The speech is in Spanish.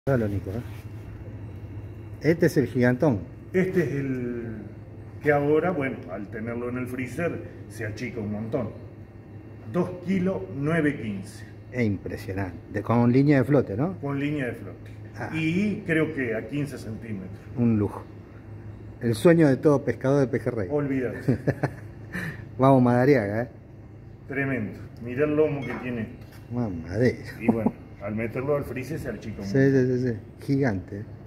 Dale, Nico, ¿eh? Este es el gigantón. Este es el que ahora, bueno, al tenerlo en el freezer, se achica un montón. 2 kilos 915. Es impresionante. Con línea de flote, ¿no? Con línea de flote. Ah. Y creo que a 15 centímetros. Un lujo. El sueño de todo pescador de pejerrey. Olvídate. Vamos, Madariaga, ¿eh? Tremendo. Mirá el lomo que tiene. Mamadera. Y bueno, al meterlo al freezer se achica un Sí, montón. sí, sí, sí. Gigante.